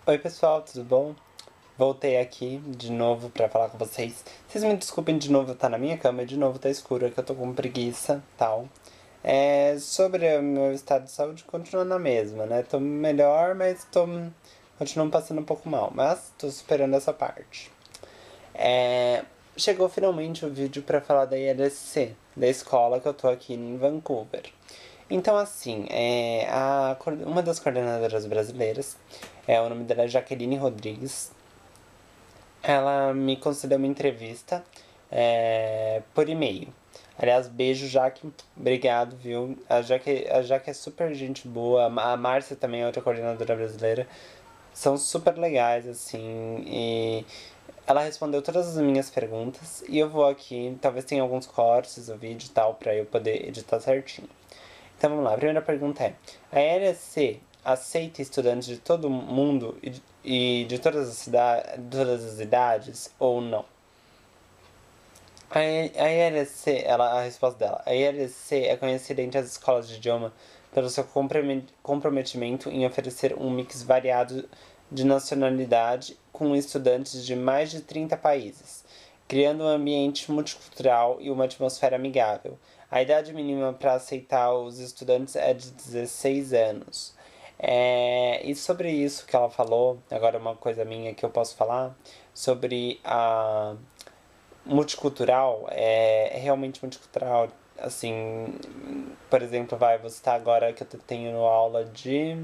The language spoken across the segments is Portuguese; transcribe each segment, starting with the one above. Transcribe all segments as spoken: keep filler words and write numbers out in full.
Oi pessoal, tudo bom? Voltei aqui de novo pra falar com vocês. Vocês me desculpem de novo estar na minha cama e de novo tá escuro, é que eu tô com preguiça tal. É, sobre o meu estado de saúde, continua na mesma, né? Tô melhor, mas tô continuo passando um pouco mal, mas tô superando essa parte. É, chegou finalmente o vídeo pra falar da I L S C, da escola que eu tô aqui em Vancouver. Então, assim, é, a, uma das coordenadoras brasileiras, é, o nome dela é Jaqueline Rodrigues, ela me concedeu uma entrevista é, por e-mail. Aliás, beijo, Jaque. Obrigado, viu? A Jaque, a Jaque é super gente boa. A Márcia também é outra coordenadora brasileira. São super legais, assim. E ela respondeu todas as minhas perguntas. E eu vou aqui, talvez tenha alguns cortes do vídeo e tal, pra eu poder editar certinho. Então vamos lá, a primeira pergunta é: a L S C aceita estudantes de todo mundo e de, e de todas as, cidades, todas as idades ou não? A, a I L S C, ela, a resposta dela, a I L S C é conhecida entre as escolas de idioma pelo seu comprometimento em oferecer um mix variado de nacionalidade com estudantes de mais de trinta países, criando um ambiente multicultural e uma atmosfera amigável. A idade mínima para aceitar os estudantes é de dezesseis anos. É, e sobre isso que ela falou, agora uma coisa minha que eu posso falar, sobre a multicultural, é, é realmente multicultural. Assim, por exemplo, vai, você tá agora que eu tenho aula de.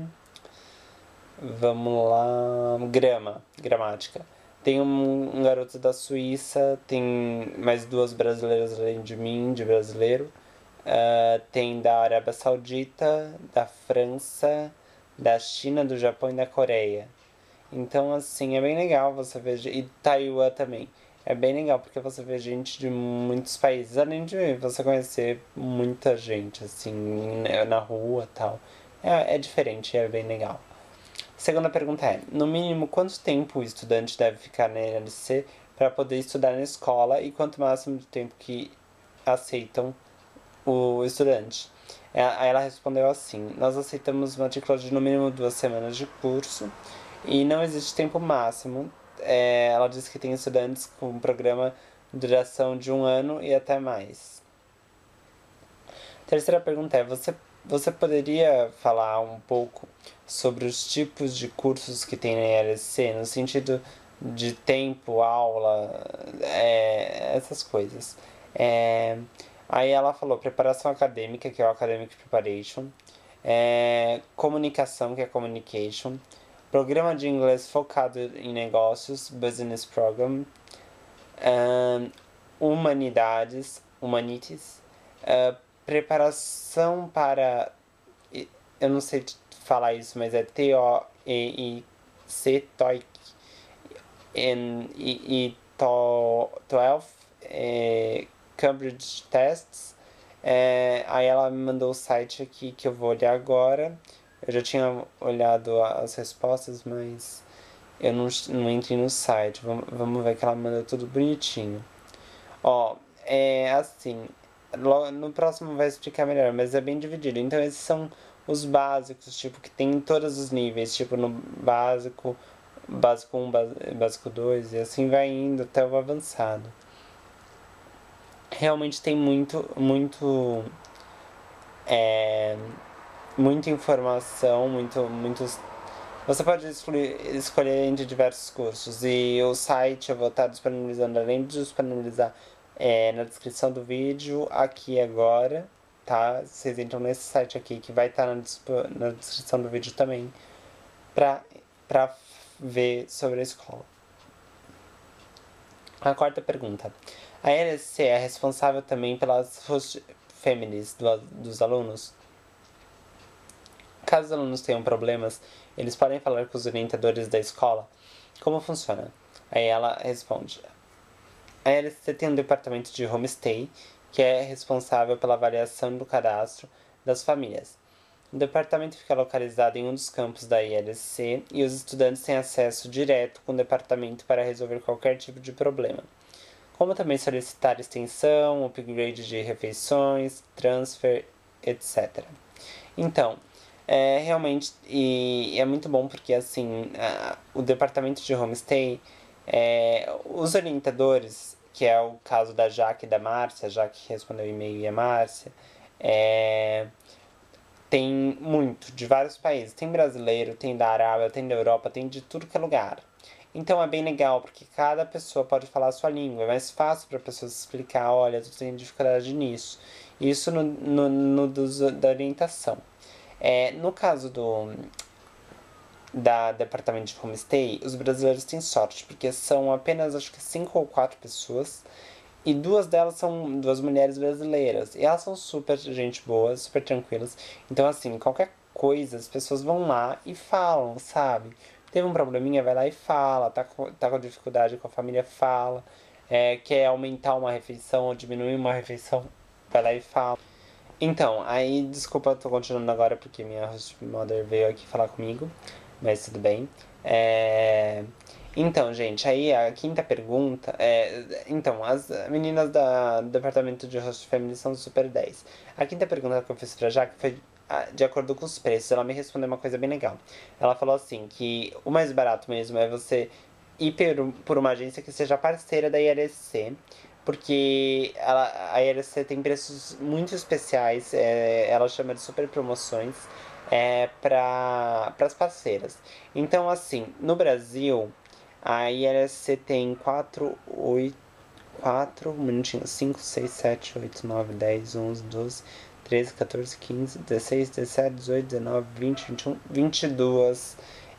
Vamos lá. Grama, gramática. Tem um, um garoto da Suíça, tem mais duas brasileiras além de mim, de brasileiro. Uh, tem da Arábia Saudita, da França, da China, do Japão e da Coreia. Então, assim, é bem legal você ver. E Taiwan também. É bem legal porque você vê gente de muitos países, além de você conhecer muita gente, assim, né, na rua e tal. É, é diferente, é bem legal. Segunda pergunta é: no mínimo, quanto tempo o estudante deve ficar na N L C para poder estudar na escola e quanto máximo de tempo que aceitam o estudante? Aí ela respondeu assim: nós aceitamos matrícula de no mínimo duas semanas de curso e não existe tempo máximo. É, ela disse que tem estudantes com um programa de duração de um ano e até mais. Terceira pergunta é: você, você poderia falar um pouco sobre os tipos de cursos que tem na I L S C, no sentido de tempo, aula, é, essas coisas? É, aí ela falou preparação acadêmica, que é o Academic Preparation, é, comunicação, que é Communication, programa de inglês focado em negócios, Business Program, ahn, humanidades, humanities, ah, preparação para, eu não sei falar isso, mas é T O E I C, TOEIC, e, e doze, é, Cambridge Tests. É, aí ela me mandou o site aqui que eu vou olhar agora. Eu já tinha olhado as respostas, mas eu não, não entrei no site. Vamos, vamos ver que ela mandou tudo bonitinho. Ó, é assim. No próximo vai explicar melhor, mas é bem dividido. Então esses são os básicos, tipo, que tem em todos os níveis. Tipo, no básico, básico um, básico dois e assim vai indo até o avançado. Realmente tem muito, muito, é, muita informação, muito, muitos. Você pode escolher, escolher entre diversos cursos e o site eu vou estar disponibilizando, além de disponibilizar é, na descrição do vídeo, aqui agora, tá? Vocês entram nesse site aqui que vai estar na, na descrição do vídeo também, pra, pra ver sobre a escola. A quarta pergunta. A L S C é responsável também pelas host families do, dos alunos? Caso os alunos tenham problemas, eles podem falar com os orientadores da escola? Como funciona? Aí ela responde: a L S C tem um departamento de homestay que é responsável pela avaliação do cadastro das famílias. O departamento fica localizado em um dos campos da I L S C e os estudantes têm acesso direto com o departamento para resolver qualquer tipo de problema, como também solicitar extensão, upgrade de refeições, transfer, etcétera. Então, É, realmente, e, e é muito bom porque, assim, a- o departamento de homestay, é, os orientadores, que é o caso da Jaque e da Márcia, a Jaque respondeu o e-mail e a Márcia, é, tem muito, de vários países. Tem brasileiro, tem da Arábia, tem da Europa, tem de tudo que é lugar. Então é bem legal, porque cada pessoa pode falar a sua língua. É mais fácil para a pessoa se explicar, olha, tu tem dificuldade nisso. Isso no, no, no dos, da orientação. É, no caso do da departamento de homestay, os brasileiros têm sorte, porque são apenas acho que cinco ou quatro pessoas e duas delas são duas mulheres brasileiras. E elas são super gente boa, super tranquilas. Então, assim, qualquer coisa, as pessoas vão lá e falam, sabe? Teve um probleminha, vai lá e fala. Tá com, tá com dificuldade com a família, fala. É, quer aumentar uma refeição ou diminuir uma refeição, vai lá e fala. Então, aí, desculpa, eu tô continuando agora porque minha host mother veio aqui falar comigo, mas tudo bem. É... Então, gente, aí a quinta pergunta é. Então, as meninas da, do departamento de host family são super dez. A quinta pergunta que eu fiz pra Jaque foi ah, de acordo com os preços. Ela me respondeu uma coisa bem legal. Ela falou assim: que o mais barato mesmo é você ir por, por uma agência que seja parceira da I L S C, porque ela, a I L S C tem preços muito especiais, é, ela chama de super promoções é, para as parceiras. Então, assim, no Brasil, a I L S C tem quatro, oito, quatro, um minutinho, cinco, seis, sete, oito, nove, dez, onze, doze, treze, quatorze, quinze, dezesseis, dezessete, dezoito, dezenove, vinte, vinte e um, vinte e dois,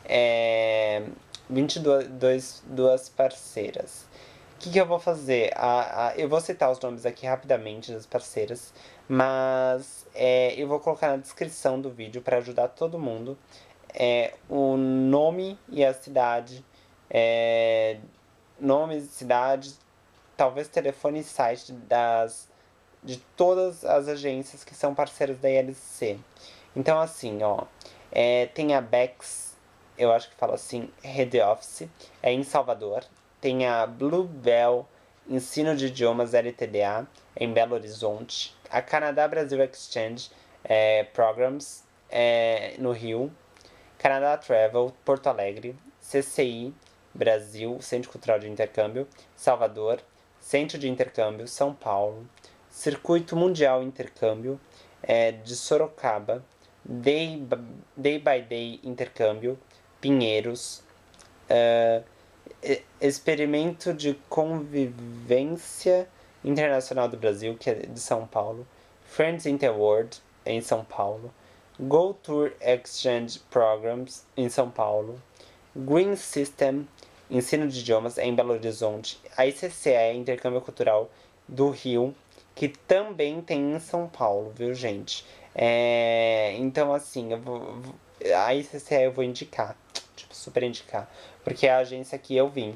é, vinte e dois, duas parceiras. O que, que eu vou fazer? A, a, eu vou citar os nomes aqui rapidamente das parceiras, mas é, eu vou colocar na descrição do vídeo para ajudar todo mundo é, o nome e a cidade, é, nomes, cidades, talvez telefone e site das, de todas as agências que são parceiras da I L C. Então, assim, ó, é, tem a Bex, eu acho que fala assim, Head Office, é em Salvador. Tem a Bluebell Ensino de Idiomas L T D A, em Belo Horizonte. A Canadá Brasil Exchange é, Programs, é, no Rio. Canadá Travel, Porto Alegre. C C I, Brasil, Centro Cultural de Intercâmbio. Salvador. Centro de Intercâmbio, São Paulo. Circuito Mundial Intercâmbio, é, de Sorocaba. Day, Day by Day Intercâmbio, Pinheiros. Uh, Experimento de Convivência Internacional do Brasil, que é de São Paulo. Friends Interworld, em São Paulo. Go Tour Exchange Programs, em São Paulo. Green System, Ensino de Idiomas, em Belo Horizonte. A I C C E, Intercâmbio Cultural do Rio, que também tem em São Paulo, viu, gente? É, então, assim, eu vou, a I C C E eu vou indicar, tipo, super indicar, porque é a agência que eu vim.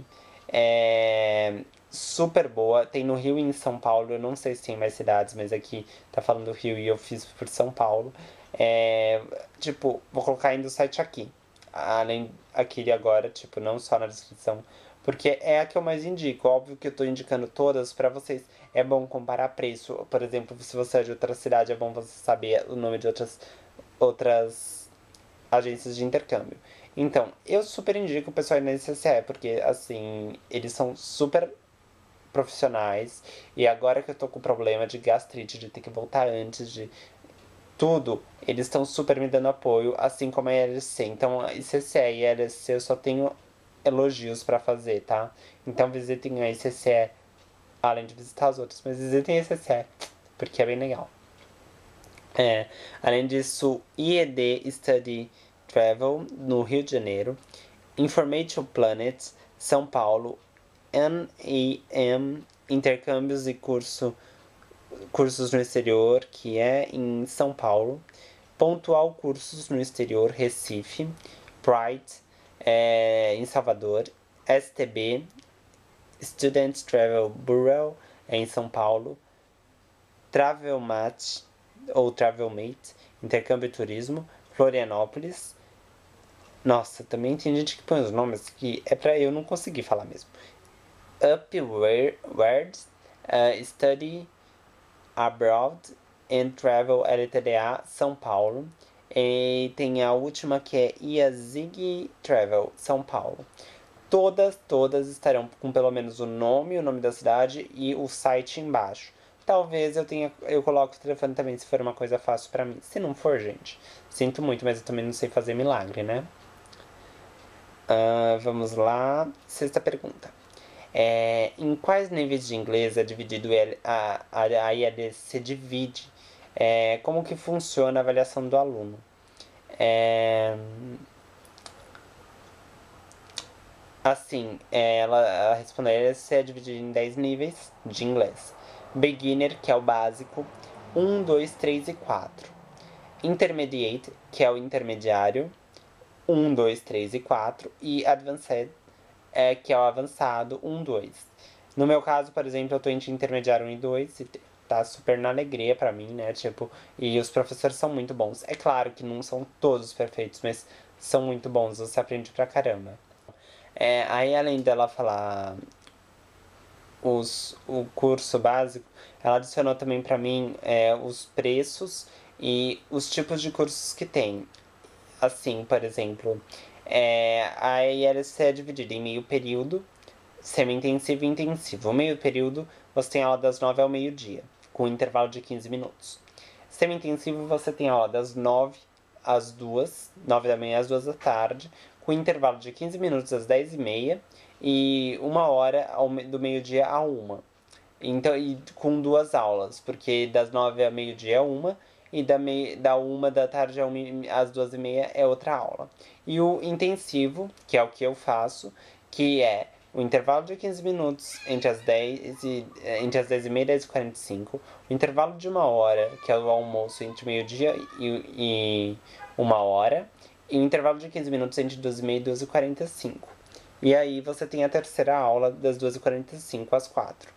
É super boa, tem no Rio e em São Paulo, eu não sei se tem mais cidades, mas aqui tá falando do Rio e eu fiz por São Paulo. É, tipo, vou colocar ainda o site aqui, além aqui agora, tipo, não só na descrição, porque é a que eu mais indico. Óbvio que eu tô indicando todas para vocês. É bom comparar preço. Por exemplo, se você é de outra cidade, é bom você saber o nome de outras, outras agências de intercâmbio. Então, eu super indico o pessoal ir na I C C E, porque, assim, eles são super profissionais. E agora que eu tô com problema de gastrite, de ter que voltar antes, de tudo, eles estão super me dando apoio, assim como a I L C. Então, a I C C E e a I L C eu só tenho elogios pra fazer, tá? Então, visitem a I C C E, além de visitar as outras, mas visitem a I C C E, porque é bem legal. É, além disso, I E D Study Travel, no Rio de Janeiro. Information Planet, São Paulo. N A M, Intercâmbios e curso, Cursos no Exterior, que é em São Paulo. Pontual Cursos no Exterior, Recife. Pride, é, em Salvador. S T B, Student Travel Bureau, é em São Paulo. Travel Match, ou Travel Mate, Intercâmbio e Turismo, Florianópolis. Nossa, também tem gente que põe os nomes que é pra eu não conseguir falar mesmo. Upward, uh, Study Abroad and Travel L T D A, São Paulo. E tem a última que é Yazig Travel, São Paulo. Todas, todas estarão com pelo menos o nome, o nome da cidade e o site embaixo. Talvez eu tenha, eu coloque o telefone também, se for uma coisa fácil pra mim. Se não for, gente, sinto muito, mas eu também não sei fazer milagre, né? Uh, vamos lá. Sexta pergunta. É, em quais níveis de inglês é dividido a, a, a I L C divide? É, como que funciona a avaliação do aluno? É, assim, é, ela, ela respondeu, a I L C é dividida em dez níveis de inglês. Beginner, que é o básico, um, dois, três e quatro. Intermediate, que é o intermediário, um, dois, três e quatro. E Advanced, é, que é o avançado, um, dois. No meu caso, por exemplo, eu tô entre intermediário um e dois e tá super na alegria pra mim, né? Tipo, e os professores são muito bons. É claro que não são todos perfeitos, mas são muito bons, você aprende pra caramba. É, aí, além dela falar os, o curso básico, ela adicionou também pra mim é, os preços e os tipos de cursos que tem. Assim, por exemplo, é, a I L C é dividida em meio período, semi-intensivo e intensivo. O meio período você tem aula das nove ao meio-dia, com intervalo de quinze minutos. Semi-intensivo você tem aula das nove às duas, nove da manhã às duas da tarde, com intervalo de quinze minutos às dez e meia e uma hora ao, do meio-dia a uma. Então, e com duas aulas, porque das nove ao meio-dia é uma, e da, mei, da uma da tarde às duas e meia é outra aula. E o intensivo, que é o que eu faço, que é o intervalo de quinze minutos entre as dez e, entre as dez e meia e dez e quarenta e cinco, o intervalo de uma hora, que é o almoço entre meio-dia e, e uma hora, e o intervalo de quinze minutos entre duas e meia e duas e quarenta e cinco. E aí você tem a terceira aula das duas e quarenta e cinco às quatro.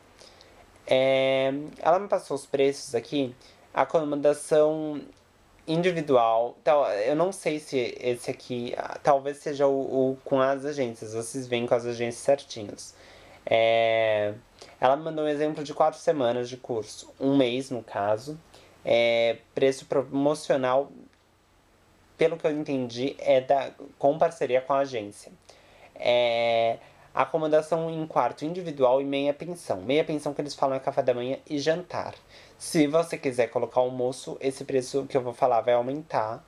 É, ela me passou os preços aqui. A acomodação individual. Tal, eu não sei se esse aqui. Talvez seja o, o com as agências. Vocês veem com as agências certinhos. É, ela me mandou um exemplo de quatro semanas de curso. Um mês, no caso. É, preço promocional, pelo que eu entendi, é da, com parceria com a agência. É, acomodação em quarto individual e meia pensão. Meia pensão que eles falam é café da manhã e jantar. Se você quiser colocar almoço, esse preço que eu vou falar vai aumentar.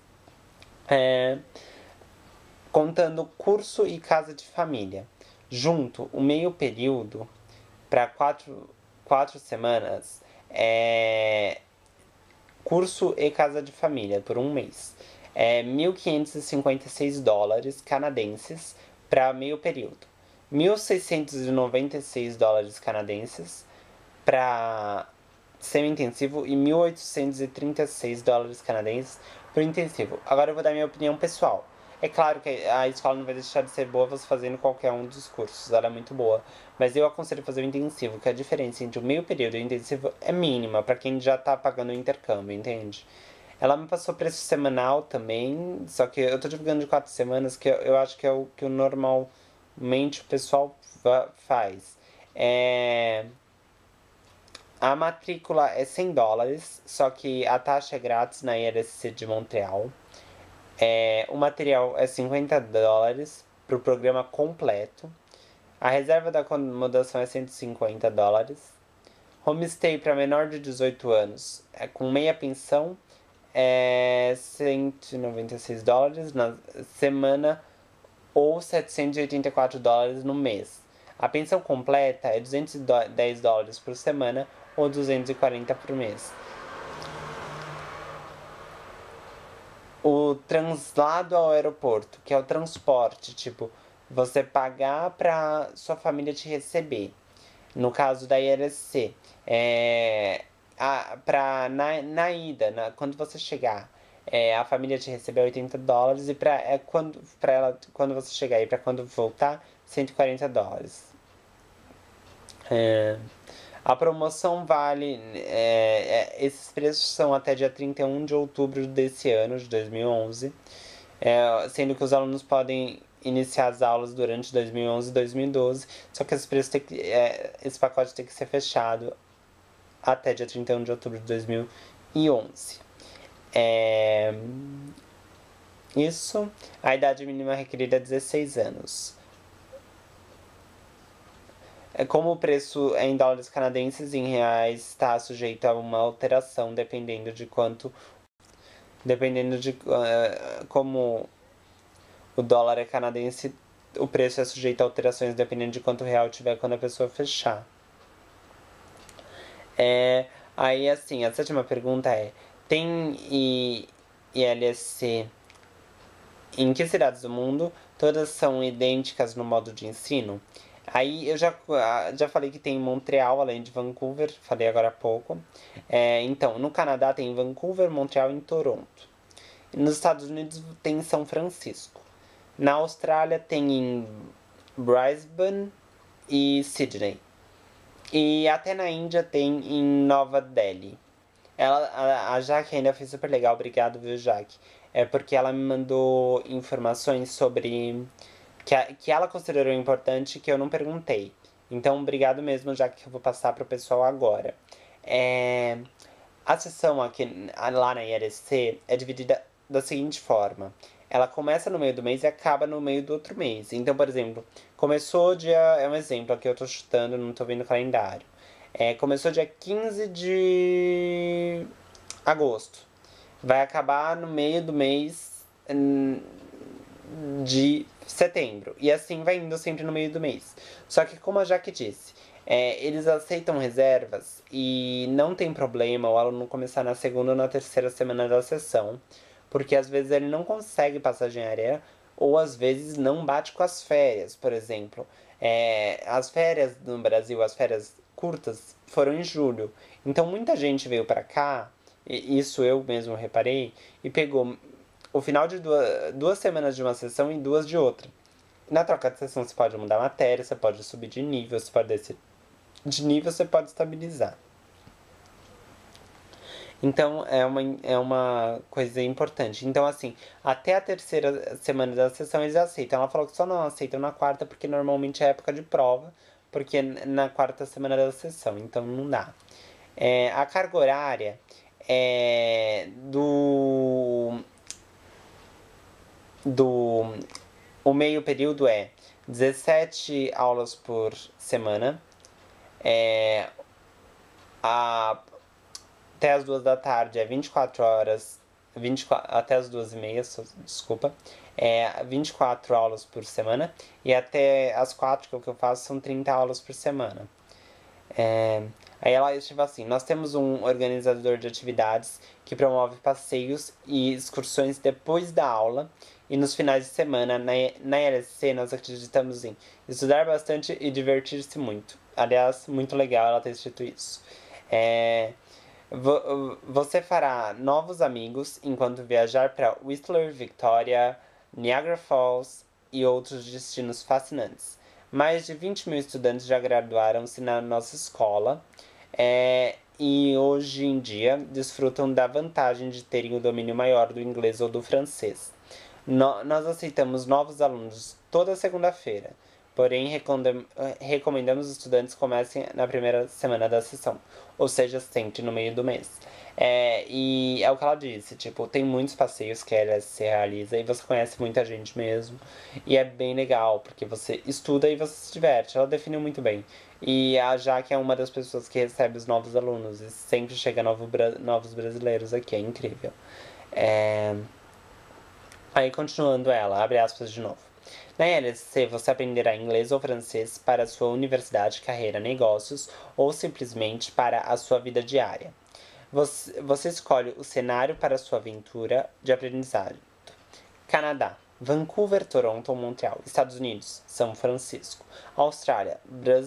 É, contando curso e casa de família. Junto, o meio período para quatro, quatro semanas é curso e casa de família por um mês. É mil quinhentos e cinquenta e seis dólares canadenses para meio período. mil seiscentos e noventa e seis dólares canadenses para semi-intensivo e mil oitocentos e trinta e seis dólares canadenses para intensivo. Agora eu vou dar minha opinião pessoal. É claro que a escola não vai deixar de ser boa você fazendo qualquer um dos cursos, ela é muito boa. Mas eu aconselho fazer o intensivo, que a diferença entre o meio período e o intensivo é mínima para quem já tá pagando o intercâmbio, entende? Ela me passou preço semanal também, só que eu tô divulgando de quatro semanas, que eu, eu acho que é o que o normalmente o pessoal faz. É... A matrícula é cem dólares, só que a taxa é grátis na I L C de Montreal. É, o material é cinquenta dólares para o programa completo. A reserva da acomodação é cento e cinquenta dólares. Homestay para menor de dezoito anos é com meia pensão é cento e noventa e seis dólares na semana ou setecentos e oitenta e quatro dólares no mês. A pensão completa é duzentos e dez dólares por semana ou duzentos e quarenta por mês. O translado ao aeroporto, que é o transporte, tipo, você pagar pra sua família te receber. No caso da I L C, é, a, pra, na, na ida, na, quando você chegar, é, a família te receber oitenta dólares e pra, é, quando, pra ela, quando você chegar e pra quando voltar, cento e quarenta dólares. É, a promoção vale. É, é, esses preços são até dia trinta e um de outubro desse ano, de dois mil e onze. É, sendo que os alunos podem iniciar as aulas durante dois mil e onze e dois mil e doze. Só que esse, preço tem que, é, esse pacote tem que ser fechado até dia trinta e um de outubro de dois mil e onze. É, Isso. A idade mínima requerida é dezesseis anos. É como o preço em dólares canadenses e em reais está sujeito a uma alteração dependendo de quanto. Dependendo de uh, como o dólar é canadense, o preço é sujeito a alterações dependendo de quanto real tiver quando a pessoa fechar. É, aí, assim, a sétima pergunta é: tem I, I L S C em que cidades do mundo? Todas são idênticas no modo de ensino? Aí eu já, já falei que tem em Montreal, além de Vancouver, falei agora há pouco. É, então, no Canadá tem Vancouver, Montreal e Toronto. Nos Estados Unidos tem em São Francisco. Na Austrália tem em Brisbane e Sydney. E até na Índia tem em Nova Delhi. Ela, a, a Jaque ainda fez super legal, obrigado, viu, Jaque? É porque ela me mandou informações sobre. Que, a, que ela considerou importante que eu não perguntei. Então, obrigado mesmo, já que eu vou passar pro pessoal agora. É, a sessão aqui, lá na I L S C é dividida da seguinte forma: ela começa no meio do mês e acaba no meio do outro mês. Então, por exemplo, começou dia. É um exemplo aqui, eu tô chutando, não tô vendo o calendário. É, começou dia quinze de agosto. Vai acabar no meio do mês hum, de setembro. E assim vai indo sempre no meio do mês. Só que, como a Jaque disse, é, eles aceitam reservas e não tem problema o aluno começar na segunda ou na terceira semana da sessão, porque às vezes ele não consegue passagem aérea ou às vezes não bate com as férias, por exemplo. É, as férias no Brasil, as férias curtas, foram em julho. Então muita gente veio para cá, e isso eu mesmo reparei, e pegou o final de duas, duas semanas de uma sessão e duas de outra. Na troca de sessão você pode mudar a matéria, você pode subir de nível, você pode descer de nível, você pode estabilizar. Então é uma, é uma coisa importante. Então, assim, até a terceira semana da sessão eles aceitam. Ela falou que só não aceitam na quarta, porque normalmente é época de prova, porque é na quarta semana da sessão, então não dá. É, a carga horária é do. do o meio período é dezessete aulas por semana. É, a, até as duas da tarde é vinte e quatro horas. vinte e quatro, até as duas e meia, desculpa. É vinte e quatro aulas por semana. E até as quatro, que é o que eu faço, são trinta aulas por semana. É, aí ela escreveu assim: nós temos um organizador de atividades que promove passeios e excursões depois da aula e nos finais de semana. Na, na L S C nós acreditamos em estudar bastante e divertir-se muito. Aliás, muito legal ela ter escrito isso. É, vo, você fará novos amigos enquanto viajar para Whistler, Victoria, Niagara Falls e outros destinos fascinantes. Mais de vinte mil estudantes já graduaram-se na nossa escola é, e hoje em dia desfrutam da vantagem de terem o domínio maior do inglês ou do francês. No, nós aceitamos novos alunos toda segunda-feira, porém recomendamos os estudantes comecem na primeira semana da sessão, ou seja, sempre no meio do mês. É, e é o que ela disse, tipo, tem muitos passeios que ela se realiza e você conhece muita gente mesmo. E é bem legal, porque você estuda e você se diverte. Ela definiu muito bem. E a Jaque é uma das pessoas que recebe os novos alunos e sempre chega novo, novos brasileiros aqui, é incrível. É... Aí continuando ela, abre aspas de novo. Na L S C você aprenderá inglês ou francês para a sua universidade, carreira, negócios ou simplesmente para a sua vida diária. Você, você escolhe o cenário para a sua aventura de aprendizagem. Canadá, Vancouver, Toronto ou Montreal. Estados Unidos, São Francisco. Austrália,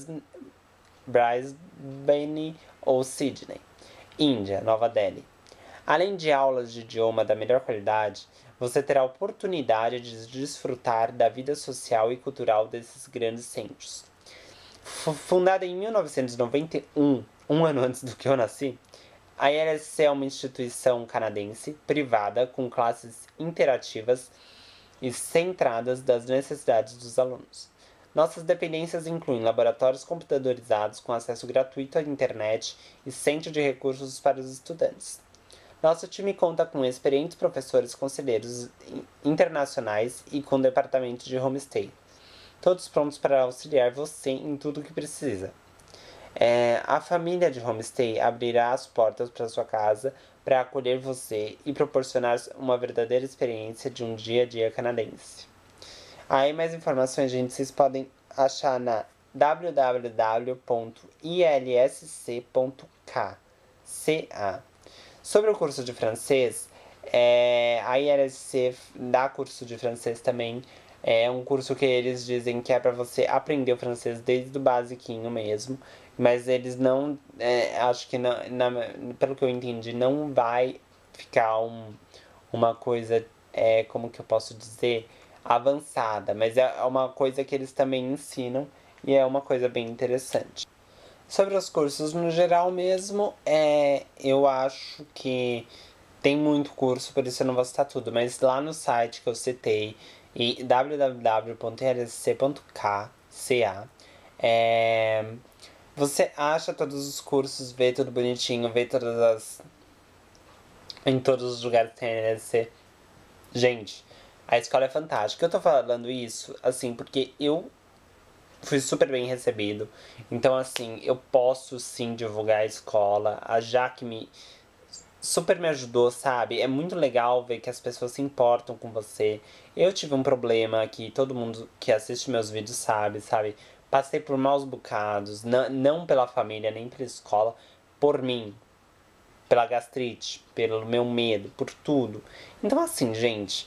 Brisbane ou Sydney. Índia, Nova Delhi. Além de aulas de idioma da melhor qualidade, você terá a oportunidade de desfrutar da vida social e cultural desses grandes centros. Fundada em mil novecentos e noventa e um, um ano antes do que eu nasci, a I L S C é uma instituição canadense, privada, com classes interativas e centradas das necessidades dos alunos. Nossas dependências incluem laboratórios computadorizados com acesso gratuito à internet e centro de recursos para os estudantes. Nosso time conta com experientes professores conselheiros internacionais e com departamento de homestay, todos prontos para auxiliar você em tudo o que precisa. É, a família de homestay abrirá as portas para sua casa para acolher você e proporcionar uma verdadeira experiência de um dia a dia canadense. Aí mais informações, gente, vocês podem achar na w w w ponto i l s c ponto c a. Sobre o curso de francês, é, a I L S C dá curso de francês também. É um curso que eles dizem que é para você aprender o francês desde o basiquinho mesmo. Mas eles não, é, acho que não, na, pelo que eu entendi, não vai ficar um, uma coisa, é, como que eu posso dizer, avançada. Mas é uma coisa que eles também ensinam e é uma coisa bem interessante. Sobre os cursos no geral mesmo, é, eu acho que tem muito curso, por isso eu não vou citar tudo, mas lá no site que eu citei, e w w w ponto i l s c ponto c a, é, você acha todos os cursos, vê tudo bonitinho, vê todas as. Em todos os lugares que tem a L S C. Gente, a escola é fantástica. Eu tô falando isso, assim, porque eu fui super bem recebido. Então, assim, eu posso sim divulgar a escola. A Jaque me super me ajudou, sabe? É muito legal ver que as pessoas se importam com você. Eu tive um problema que todo mundo que assiste meus vídeos sabe, sabe? Passei por maus bocados, não, não pela família, nem pela escola, por mim. Pela gastrite, pelo meu medo, por tudo. Então, assim, gente,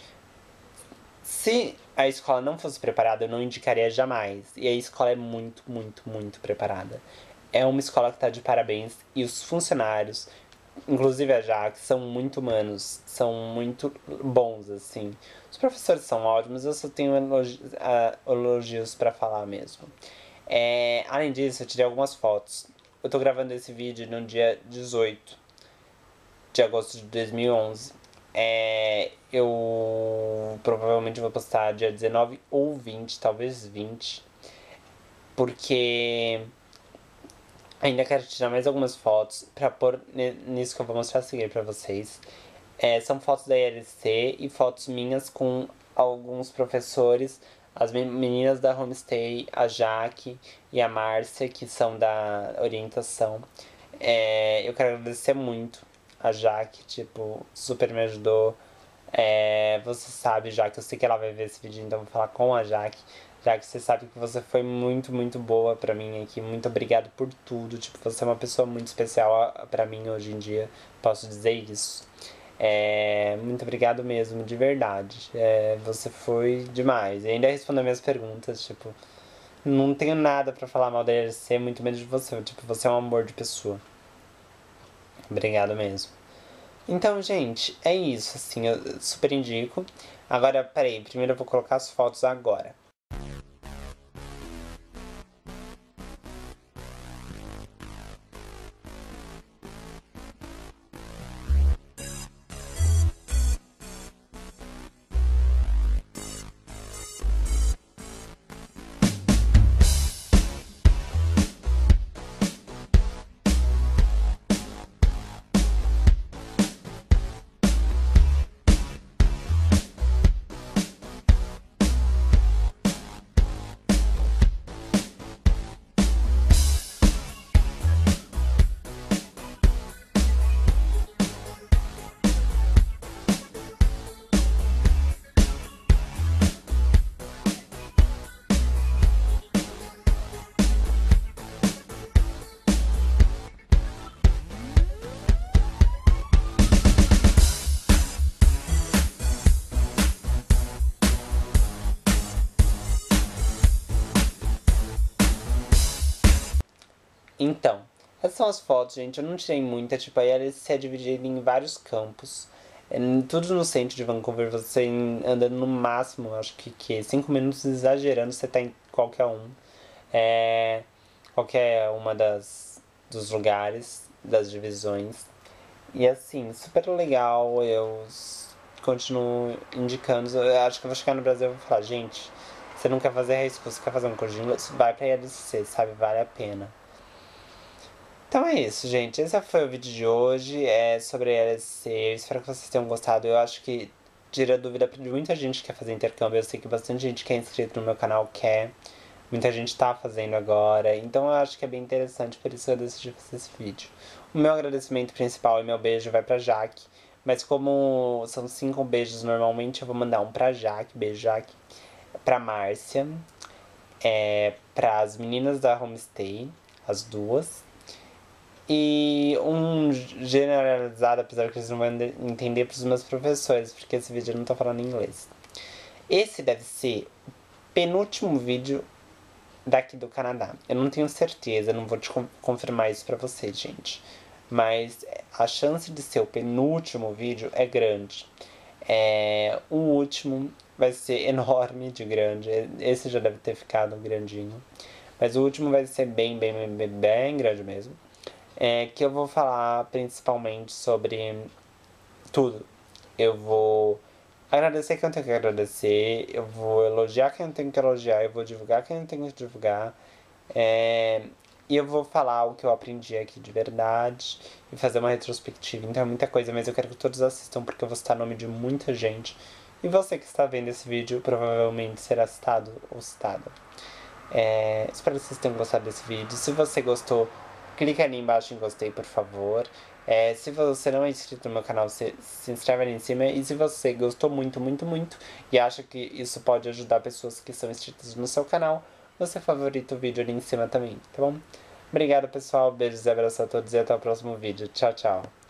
se a escola não fosse preparada, eu não indicaria jamais. E a escola é muito, muito, muito preparada. É uma escola que tá de parabéns. E os funcionários, inclusive a Jaque, são muito humanos. São muito bons, assim. Os professores são ótimos, eu só tenho elogi uh, elogios pra falar mesmo. É, além disso, eu tirei algumas fotos. Eu tô gravando esse vídeo no dia dezoito de agosto de dois mil e onze. É, eu provavelmente vou postar dia dezenove ou vinte, talvez vinte, porque ainda quero tirar mais algumas fotos pra pôr nisso que eu vou mostrar a seguir pra vocês. É, são fotos da I L C e fotos minhas com alguns professores, as meninas da Homestay, a Jaque e a Márcia, que são da orientação. É, eu quero agradecer muito a Jaque, tipo, super me ajudou. É, você sabe, Jaque, eu sei que ela vai ver esse vídeo, então eu vou falar com a Jaque. Jaque, você sabe que você foi muito, muito boa pra mim aqui. Muito obrigado por tudo. Tipo, você é uma pessoa muito especial pra mim hoje em dia. Posso dizer isso. É, muito obrigado mesmo, de verdade. É, você foi demais. E ainda respondeu minhas perguntas, tipo... Não tenho nada pra falar mal da I L C, muito menos de você. Tipo, você é um amor de pessoa. Obrigado mesmo. Então, gente, é isso, assim, eu super indico. Agora, peraí, primeiro eu vou colocar as fotos agora. Então, essas são as fotos, gente. Eu não tirei muita, tipo, a I L C é dividida em vários campos. É, tudo no centro de Vancouver, você andando no máximo, acho que, que cinco minutos exagerando, você tá em qualquer um. É, qualquer uma das dos lugares, das divisões. E assim, super legal, eu continuo indicando. Eu acho que eu vou chegar no Brasil e vou falar, gente, você não quer fazer high school, você quer fazer um curso de inglês, vai pra I L C, sabe? Vale a pena. Então é isso, gente. Esse foi o vídeo de hoje. É sobre L S C. Eu espero que vocês tenham gostado. Eu acho que tira dúvida de muita gente que quer fazer intercâmbio. Eu sei que bastante gente que é inscrito no meu canal quer. Muita gente tá fazendo agora. Então eu acho que é bem interessante. Por isso eu decidi fazer esse vídeo. O meu agradecimento principal e meu beijo vai pra Jaque. Mas como são cinco beijos normalmente, eu vou mandar um pra Jaque. Beijo, Jaque. Pra Márcia. É, para as meninas da Homestay. As duas. E um generalizado, apesar que eles não vão entender, para os meus professores, porque esse vídeo eu não tô falando em inglês. Esse deve ser o penúltimo vídeo daqui do Canadá. Eu não tenho certeza, não vou te confirmar isso pra vocês, gente. Mas a chance de ser o penúltimo vídeo é grande. É, o último vai ser enorme de grande. Esse já deve ter ficado grandinho. Mas o último vai ser bem, bem, bem, bem grande mesmo. É, que eu vou falar principalmente sobre tudo. Eu vou agradecer quem eu tenho que agradecer, eu vou elogiar quem eu tenho que elogiar, eu vou divulgar quem eu tenho que divulgar. É, e eu vou falar o que eu aprendi aqui de verdade e fazer uma retrospectiva. Então é muita coisa, mas eu quero que todos assistam porque eu vou citar o nome de muita gente. E você que está vendo esse vídeo provavelmente será citado ou citada. É, espero que vocês tenham gostado desse vídeo. Se você gostou, clica ali embaixo em gostei, por favor. É, se você não é inscrito no meu canal, se, se inscreve ali em cima. E se você gostou muito, muito, muito e acha que isso pode ajudar pessoas que são inscritas no seu canal, você favorita o vídeo ali em cima também, tá bom? Obrigado, pessoal. Beijos e abraços a todos e até o próximo vídeo. Tchau, tchau.